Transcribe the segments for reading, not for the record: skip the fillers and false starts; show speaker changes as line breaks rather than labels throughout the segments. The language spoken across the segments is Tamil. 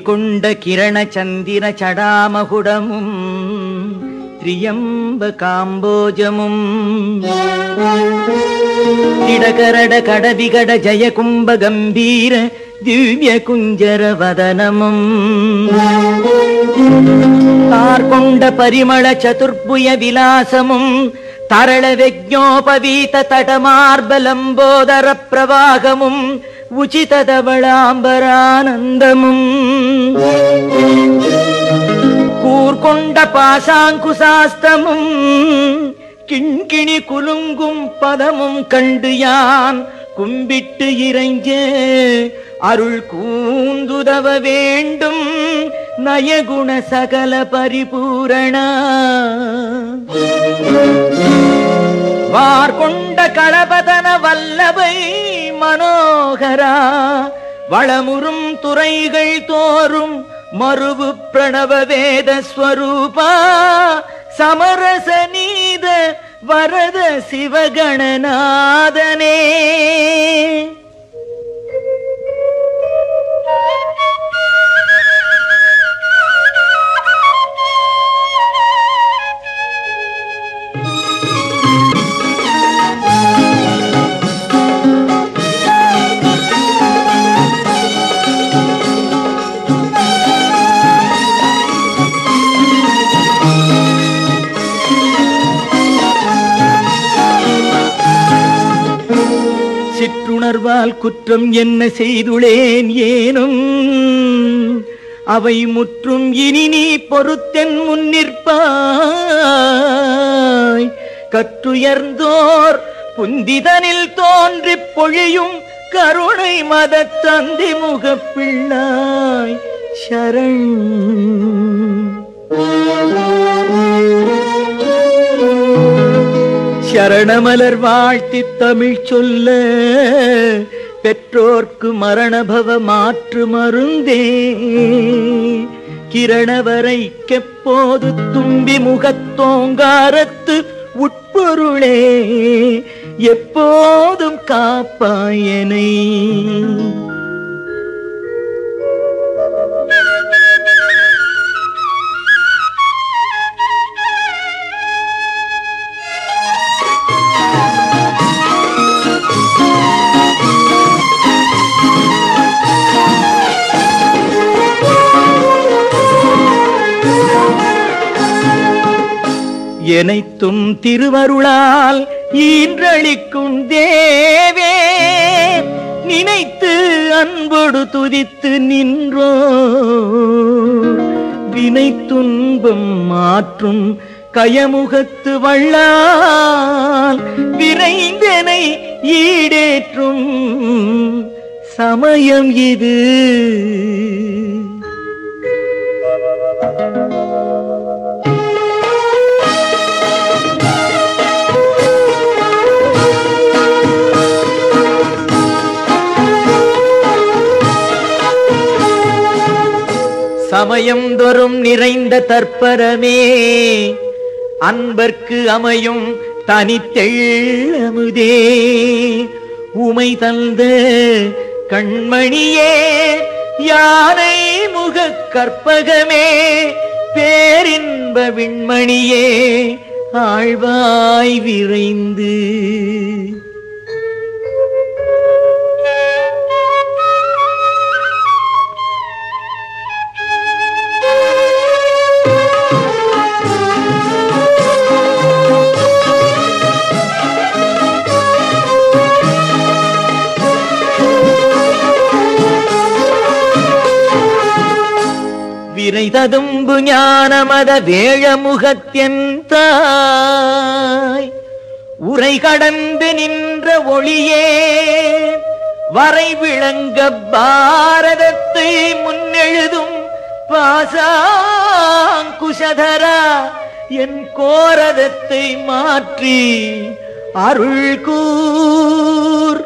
கொண்ட கிரண சந்திர சடாமகுடமும் திரியம்ப காம்போஜமும் திடகரட கடவிகட ஜய கும்ப கம்பீர திவ்ய குஞ்சர வதனமும் தார்கொண்ட பரிமள சதுர்புய விலாசமும் தரள விஜ்ஞோபவீத தடமார்பலம்போதர பிரவாகமும் உச்சிததவளாம்பரானந்தமும் கூர்கொண்ட பாசாங்குசாஸ்தமும் கிண்கிணி குலுங்கும் பதமும் கண்டு யான் கும்பிட்டு இறைஞ்ச அருள் கூந்துதவ வேண்டும் நயகுண சகல பரிபூரண வார்கொண்ட களபதன வல்லபை மனோகரா வளமுறும் துறைகள் தோறும் மறுவு பிரணவ வேத ஸ்வரூபா சமரச நீத வரத சிவகணநாதனே சிற்றுணர்வால் குற்றம் என்ன செய்துளேன் ஏனும் அவை முற்றும் இனி நீ பொறுத்தென் முன்னிற்பாய் கற்றுயர்ந்தோர் புந்திதனில் தோன்றிப் பொழியும் கருணை மதத் தந்தி முகப்பிள்ளாய் சரண் சரணமலர் வாழ்த்தி தமிழ் சொல்ல பெற்றோர்க்கு மரணபவ மாற்று மருந்தே கிரணவரை கெப்போது தும்பி முகத்தோங்காரத்து உட்பொருளே எப்போதும் காப்பாயனை எனைத்தும் திருவருளால் ஈன்றளிக்கும் தேவே நினைத்து அன்போடு துதித்து நின்றோ வினை துன்பம் மாற்றும் கயமுகத்து வள்ளால் விரைந்தனை ஈடேற்றும் சமயம் இது சமயம் தோறும் நிறைந்த தற்பரமே அன்பர்க்கு அமையும் தனித்தெள்ளமுதே உமை தந்த கண்மணியே யானை முக கற்பகமே பேரின்ப விண்மணியே ஆழ்வாய் விரைந்து விரைததும்பு ஞானமத வேழமுகத்தின் தாய் உரை கடந்து நின்ற ஒளியே வரை விளங்க பாரதத்தை முன்னெழுதும் பாசாங்குஷதரா என் கோரதத்தை மாற்றி அருள் கூர்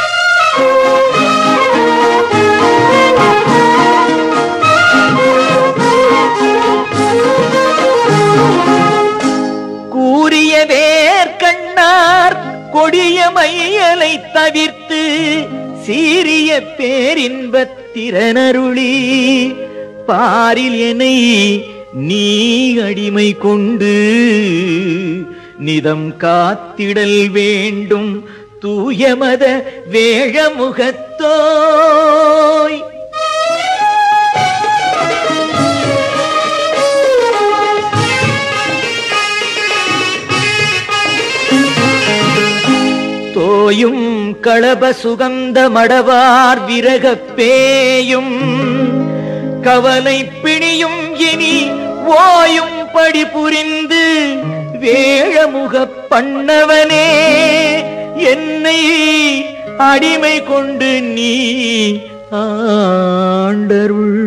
கூறிய வேர்கண்ணார் கொடிய மையலை தவிர்த்து சீரிய பேரின்பத் திறனருளி பாரில் என்னை நீ அடிமை கொண்டு நிதம் காத்திடல் வேண்டும் தூயமத வேழமுகத்தோய். தோயும் களப சுகந்த மடவார் விரகப் பேயும் கவலை பிணியும் இனி ஓயும் படி புரிந்து வேழமுகப் பண்ணவனே என்னை அடிமை கொண்டு நீ ஆண்டருள்.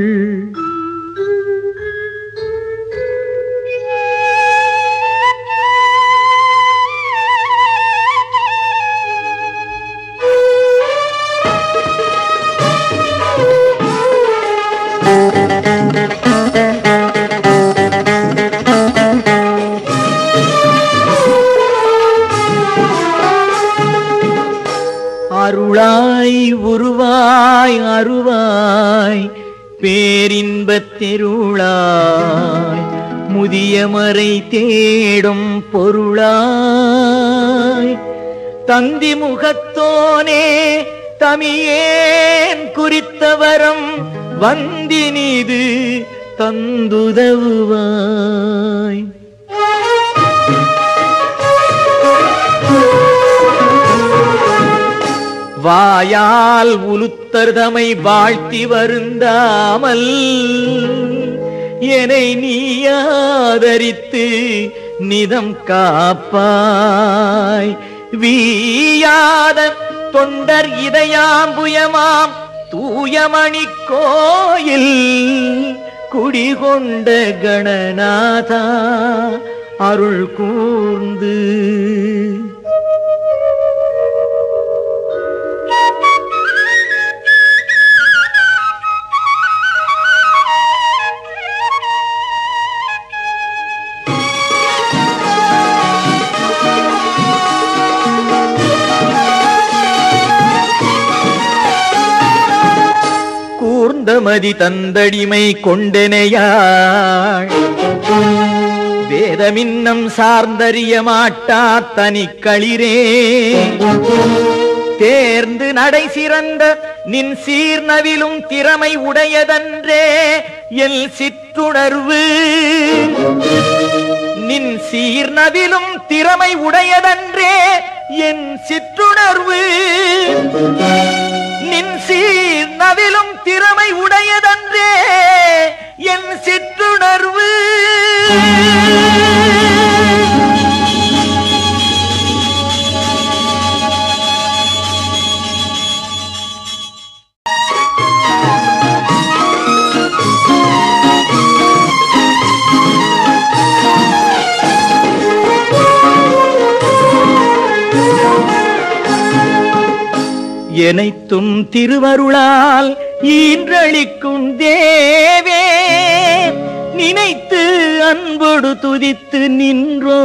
அருளாய் உருவாய் அருவாய் பேரின்பத் தெருளாய் முதிய மறை தேடும் பொருளாய் தந்தி முகத்தோனே தமியேன் குறித்தவரம் வந்தினிது தந்துதவுவாய். வாயால் உலுத்தர்தமை வாழ்த்தி வருந்தாமல் என்னை நீ ஆதரித்து நிதம் காப்பாய். வீயாத தொண்டர் இதயாம்புயமாம் தூயமணி கோயில் குடிகொண்ட கணநாதா அருள் கூர்ந்து. கூர்ந்தமதி தந்தடிமை கொண்டனையாள் வேதமின்னம் சார்ந்தறிய மாட்டா தனிக்களிரே தேர்ந்து நடை சிறந்த நின் சீர்நவிலும் திறமை உடையதன்றே எல் சிற்றுணர்வு. நின் சீர்நவிலும் திறமை உடையதன்றே என் சிற்றுணர்வு. நின் சீர்நவிலும் திறமை உடையதன்றே என் சிற்றுணர்வு. எனைத்தும் திருவருளால் ஈன்றளிக்கும் தேவே நினைத்து அன்போடு துதித்து நின்றோ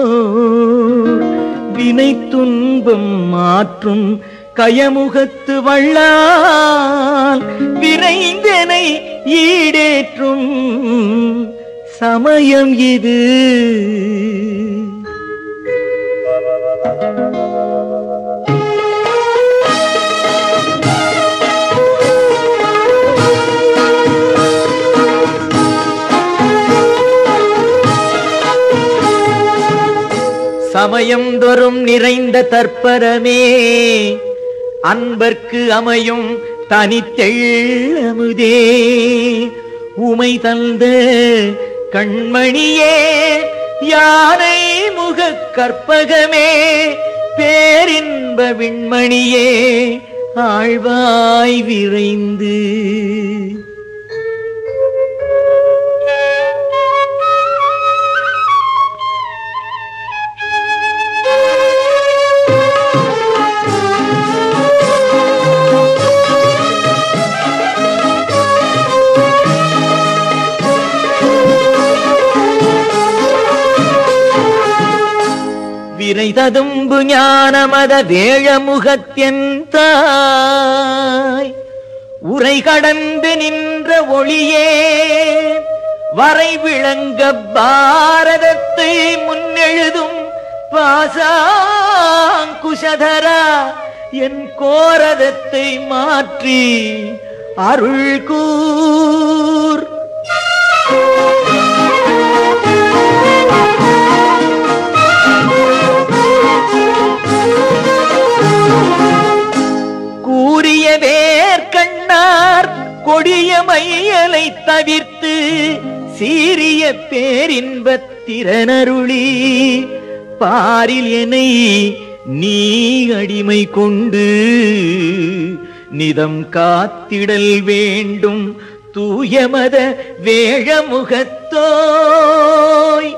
வினை துன்பம் மாற்றும் கயமுகத்து வள்ளால் விரைந்தனை ஈடேற்றும் சமயம் இது. சமயம் தோறும் நிறைந்த தற்பரமே அன்பர்க்கு அமையும் தனித்தெள்ளமுதே உமை தந்த கண்மணியே யானை முக கற்பகமே பேரின்ப விண்மணியே ஆழ்வாய் விரைந்து. விரைததும்பு ஞானமத வேழமுகத்தியந்தாய் உரை கடந்து நின்ற ஒளியே வரை விளங்க பாரதத்தை முன்னெழுதும் பாசாங்குஷதரா என் கோரதத்தை மாற்றி அருள் கூர். கூறிய வேர்க்கண்ணார் கொடிய மையலை தவிர்த்து சீரிய பேரின்பத் திறனருளி பாரில் என்னை நீ அடிமை கொண்டு நிதம் காத்திடல் வேண்டும் தூயமத வேழமுகத்தோய்.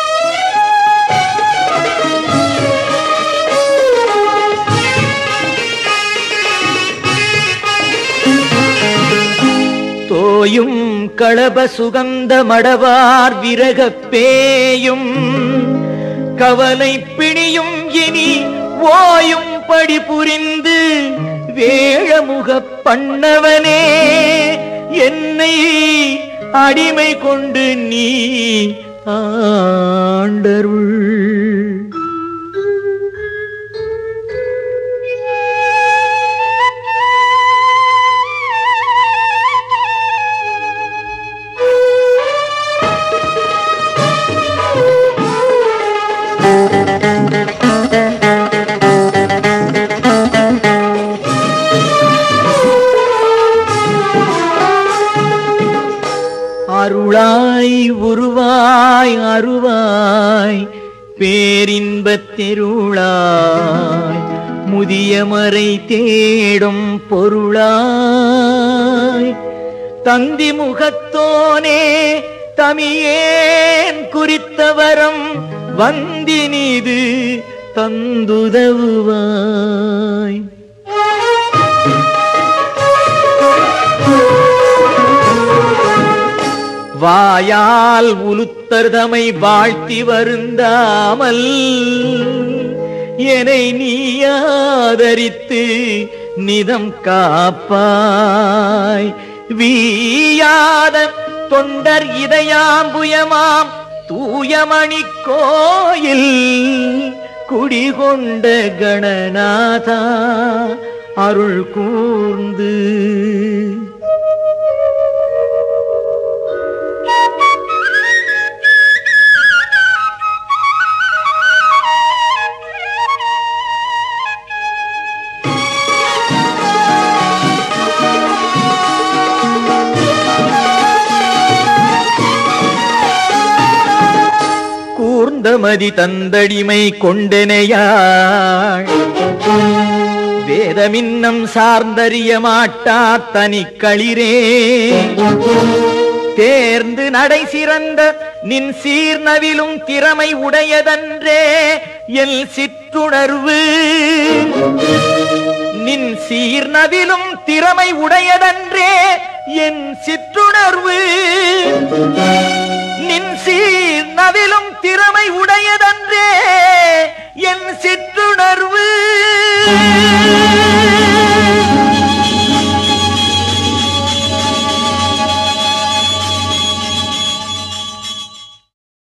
தோயும் களப சுகந்த மடவார் விரகப் பேயும் கவலை பிணியும் இனி ஓயும் படி புரிந்து வேழமுகப் பண்ணவனே என்னை அடிமை கொண்டு நீ ஆண்டருள். அருளாய் உருவாய் அருவாய் பேரின்பத் தெருளாய் முதிய மறை தேடும் பொருளாய் தந்தி முகத்தோனே தமியேன் குறித்தவரம் வந்தினிது தந்துதவுவாய். வாயால் உலுத்தர்தமை வாழ்த்தி வருந்தாமல் என்னை நீ ஆதரித்து நிதம் காப்பாய். வீயாத தொண்டர் இதயாம்புயமாம் தூயமணி கோயில் குடிகொண்ட கணநாதா அருள் கூர்ந்து. கூர்ந்தமதி தந்தடிமை கொண்டனையாள் வேதமின்னம் சார்ந்தறிய மாட்டா தனிக்களிரே தேர்ந்து நடை சிறந்த நின் சீர்நவிலும் திறமை உடையதன்றே என் சிற்றுணர்வு. நின் சீர்நவிலும் திறமை உடையதன்றே என் சிற்றுணர்வு. நின் சீர்நவிலும் திறமை உடையதன்றே என் சிற்றுணர்வு.